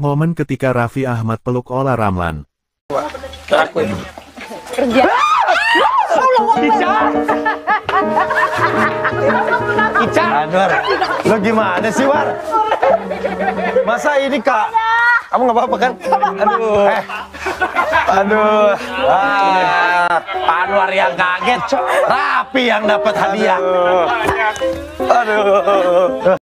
Momen ketika Raffi Ahmad peluk Olla Ramlan. Kerja. Ica, Anwar, lo gimana sih, War? Masa ini Kak? Kamu nggak apa-apa kan? Aduh, aduh, Anwar yang kaget, Raffi yang dapat hadiah. Aduh.